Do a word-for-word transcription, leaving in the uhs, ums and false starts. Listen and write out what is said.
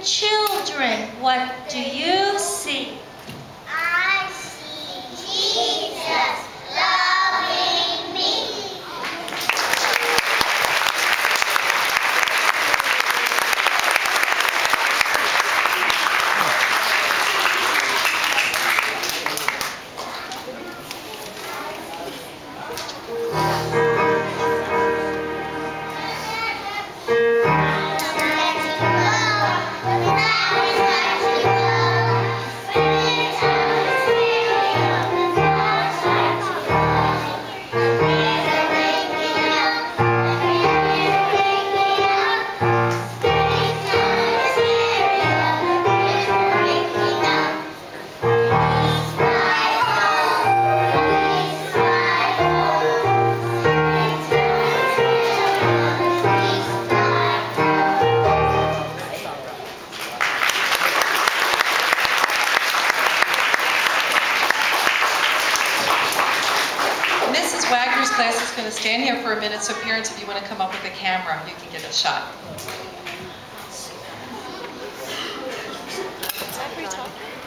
children, what do you see? I see Jesus loving me. Class is going to stand here for a minute, so parents, if you want to come up with a camera, you can get a shot. Is that where you're talking?